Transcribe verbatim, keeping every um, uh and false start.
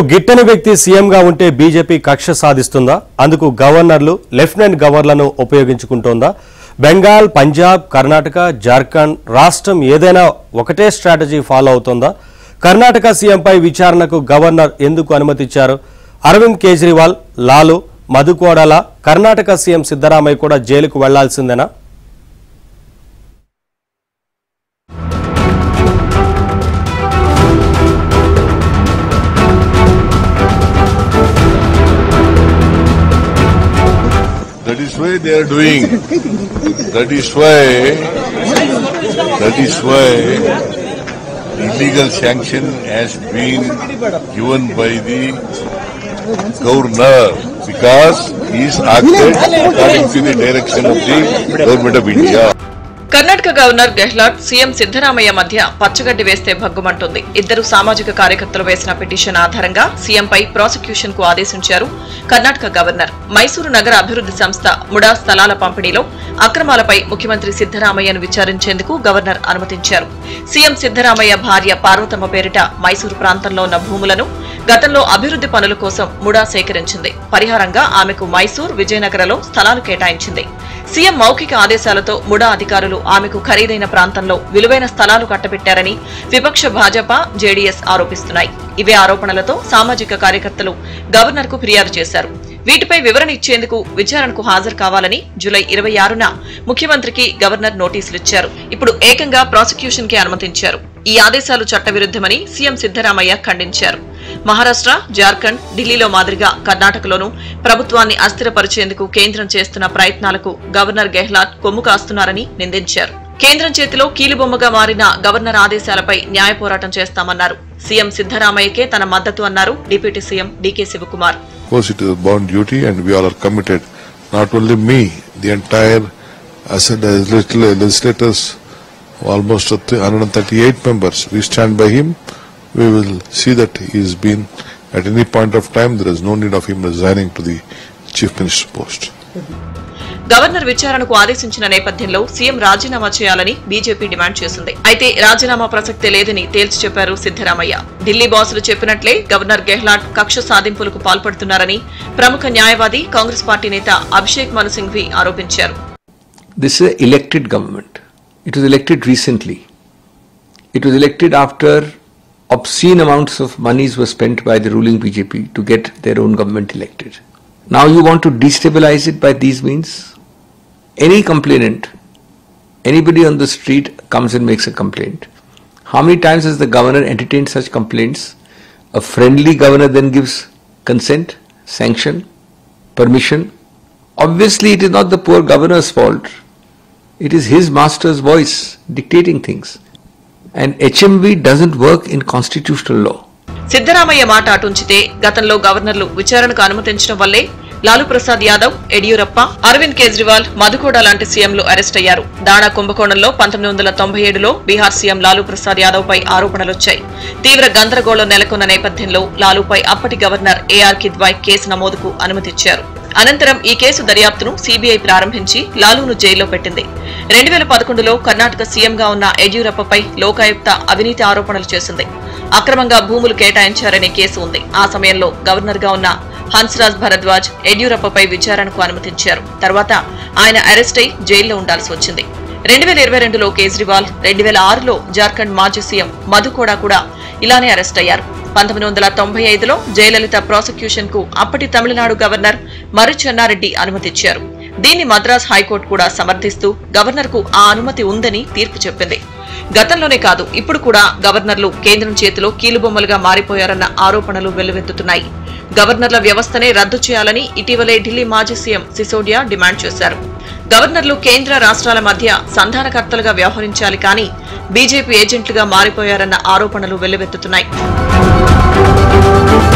గిట్టని వ్యక్తి సీఎంగా ఉంటే బీజేపీ కక్ష సాధిస్తుందా? అందుకు గవర్నర్లు, లెఫ్టినెంట్ గవర్నర్లను ఉపయోగించుకుంటోందా? బెంగాల్, పంజాబ్, కర్ణాటక, జార్ఖండ్ రాష్ట్రం ఏదైనా ఒకటే స్ట్రాటజీ ఫాలో అవుతోందా? కర్ణాటక సీఎంపై విచారణకు గవర్నర్ ఎందుకు అనుమతిచ్చారు? అరవింద్ కేజ్రీవాల్, లాలు, మధుకోడాల, కర్ణాటక సీఎం సిద్ధరామయ్య కూడా జైలుకు వెళ్లాల్సిందేనా? That is why they are doing. That is why. That is why illegal sanction has been given by the governor because he is acted according to the direction of the government of India. Karnataka governor Gehlot, CM Siddaramaiah మధ్య పచ్చగడ్డి వేస్తే భగ్గుమంటుంది. ఇద్దరు సామాజిక కార్యకర్తలు వేసిన petition ఆధారంగా సీఎంపై prosecution కు ఆదేశించారు కర్ణాటక గవర్నర్. మైసూరు నగర అభివృద్ది సంస్థ ముడా స్థలాల పంపిణీలో అక్రమాలపై ముఖ్యమంత్రి సిద్ధరామయ్యను విచారించేందుకు గవర్నర్ అనుమతించారు. సీఎం సిద్ధరామయ్య భార్య పార్వతమ్మ పేరిట మైసూరు ప్రాంతంలో ఉన్న భూములను గతంలో అభివృద్ది పనుల కోసం ముడా సేకరించింది. పరిహారంగా ఆమెకు మైసూర్, విజయనగరలో స్థలాలు కేటాయించింది. సీఎం మౌఖిక ఆదేశాలతో ముడా అధికారులు ఆమెకు ఖరీదైన ప్రాంతంలో విలువైన స్థలాలు కట్టబెట్టారని విపక్ష భాజపా, జేడీఎస్ ఆరోపిస్తున్నాయి. ఇవే ఆరోపణలతో సామాజిక కార్యకర్తలు గవర్నర్ కు ఫిర్యాదు చేశారు. వీటిపై వివరణ ఇచ్చేందుకు విచారణకు హాజరు కావాలని జూలై ఇరవై ఆరున ముఖ్యమంత్రికి గవర్నర్ నోటీసులిచ్చారు. ఇప్పుడు ఏకంగా ప్రాసిక్యూషన్ కి అనుమతించారు. ఈ ఆదేశాలు చట్టవిరుద్దమని సీఎం సిద్ధరామయ్య ఖండించారు. మహారాష్ట్ర, జార్ఖండ్, ఢిల్లీలో మాదిరిగా కర్ణాటకలోనూ ప్రభుత్వాన్ని అస్థిరపరిచేందుకు కేంద్రం చేస్తున్న ప్రయత్నాలకు గవర్నర్ గెహ్లాట్ కొమ్ము కాస్తున్నారని నిందించారు. కేంద్రం చేతిలో కీలుబొమ్మగా మారిన గవర్నర్ ఆదేశాలపై న్యాయ పోరాటం చేస్తామన్నారు. సీఎం సిద్ధరామయ్యకే తన మద్దతు అన్నారు deputy CM DK Shivakumar. Of course, it is a bound duty, and we all are committed. Not only me, the entire legislators, almost one hundred thirty-eight members, we stand by him. We will see that he has been, at any point of time, there is no need of him resigning to the chief minister post. Governor విచారణకు ఆదేశించిన నేపథ్యంలో CM రాజీనామా చేయాలని BJP demand చేసింది. అయితే రాజీనామా ప్రసక్తే లేదని తేల్చి చెప్పారు సిద్ధరామయ్య. ఢిల్లీ బాసులు చెప్పినట్లే గవర్నర్ గెహ్లాట్ కక్ష సాధింపులకు పాల్పడుతున్నారని ప్రముఖ న్యాయవాది, కాంగ్రెస్ పార్టీ నేత అభిషేక్ మను సింఘ్వి ఆరోపించారు. This is an elected government. It was elected recently. It was elected after obscene amounts of monies were spent by the ruling B J P to get their own government elected. Now you want to destabilize it by these means? Any complainant, anybody on the street comes and makes a complaint. How many times has the governor entertained such complaints? A friendly governor then gives consent, sanction, permission. Obviously it is not the poor governor's fault. It is his master's voice dictating things. And H M V doesn't work in constitutional law. Siddaramaiah మాట అటుంచితే గతంలో గవర్నర్లు విచారణకు అనుమతించడం వల్లే లాలూ ప్రసాద్ యాదవ్, యడియూరప్ప, అరవింద్ కేజ్రీవాల్, మధుకోడ లాంటి సీఎంలు arrest అయ్యారు. దాణా కుంభకోణంలో పంతొమ్మిది వందల తొంభై ఏడులో బీహార్ సీఎం లాలూ ప్రసాద్ యాదవ్ పై ఆరోపణలొచ్చాయి. తీవ్ర గందరగోళం నెలకొన్న నేపథ్యంలో లాలూపై అప్పటి గవర్నర్ ఏఆర్ కిద్వాయ్ కేసు నమోదుకు అనుమతిచ్చారు. అనంతరం ఈ కేసు దర్యాప్తును సీబీఐ ప్రారంభించి లాలూను జైల్లో పెట్టింది. రెండు వేల పదకొండులో కర్ణాటక సీఎంగా ఉన్న యడియూరప్పపై లోకాయుక్త అవినీతి ఆరోపణలు చేసింది. అక్రమంగా భూములు కేటాయించారనే కేసు ఉంది. ఆ సమయంలో గవర్నర్ గా ఉన్న హన్స్రాజ్ భరద్వాజ్ యడియూరప్పపై విచారణకు అనుమతించారు. తర్వాత ఆయన అరెస్ట్ అయి జైల్లో ఉండాల్సి వచ్చింది. రెండు వేల ఇరవై రెండులో కేజ్రీవాల్, రెండు వేల ఆరులో జార్ఖండ్ మాజీ సీఎం మధుకోడా కూడా ఇలానే అరెస్ట్ అయ్యారు. పంతొమ్మిది వందల తొంభై ఐదులో జయలలిత ప్రాసిక్యూషన్ కు అప్పటి తమిళనాడు గవర్నర్ మర్రి చెన్నారెడ్డి అనుమతిచ్చారు. దీన్ని మద్రాస్ హైకోర్టు కూడా సమర్థిస్తూ గవర్నర్ కు ఆ అనుమతి ఉందని తీర్పు చెప్పింది. గతంలోనే కాదు, ఇప్పుడు కూడా గవర్నర్లు కేంద్రం చేతిలో కీలుబొమ్మలుగా మారిపోయారన్న ఆరోపణలు వెల్లువెత్తుతున్నాయి. గవర్నర్ల వ్యవస్థనే రద్దు చేయాలని ఇటీవలే ఢిల్లీ మాజీ సీఎం సిసోడియా డిమాండ్ చేశారు. గవర్నర్లు కేంద్ర రాష్ట్రాల మధ్య సంధానకర్తలుగా వ్యవహరించాలి, కానీ బీజేపీ ఏజెంట్లుగా మారిపోయారన్న ఆరోపణలు వెల్లువెత్తుతున్నాయి.